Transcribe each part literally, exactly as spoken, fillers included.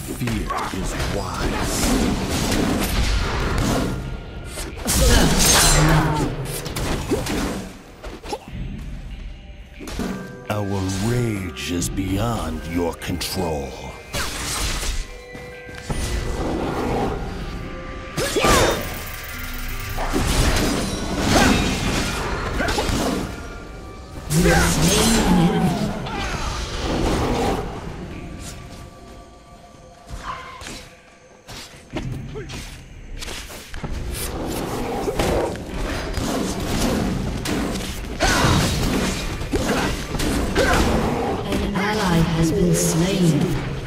fear is wise. Our rage is beyond your control. You have slain an enemy. An ally has been slain.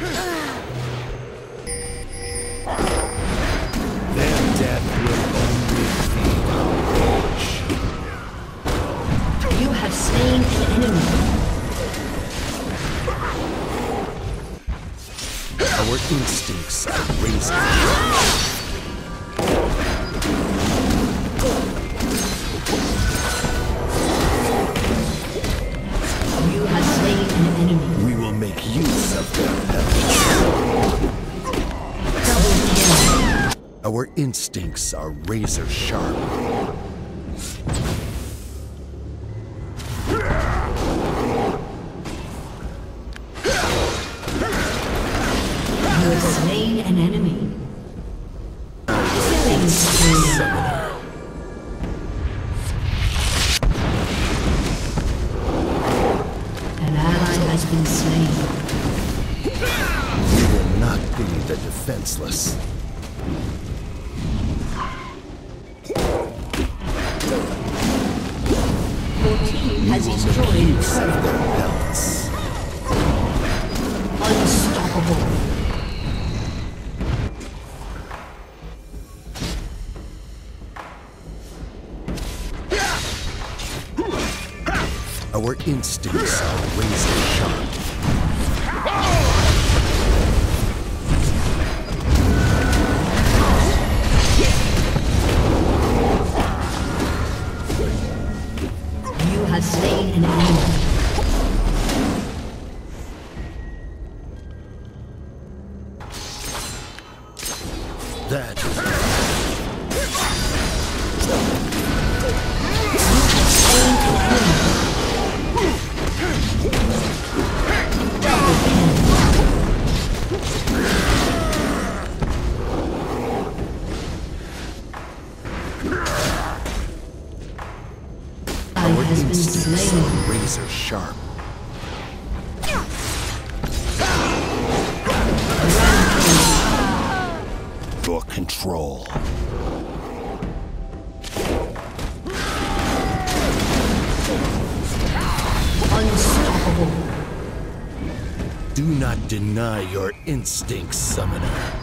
Their death will only feed our rage. You have slain an enemy. Our instincts are raised. You have slain an enemy. We will make use of their help. Double kill. Our instincts are razor sharp. You have slain an enemy. Killing spree. An ally has been slain. We will not be the defenseless. Your team has We will make destroyed use of their pelts. unstoppable. Our instincts are razor sharp. You have slain an enemy. That is Slain an enemy. Double kill. Ally our has been instincts slain. are razor sharp. Your control. Unstoppable. Do not deny your instincts, summoner.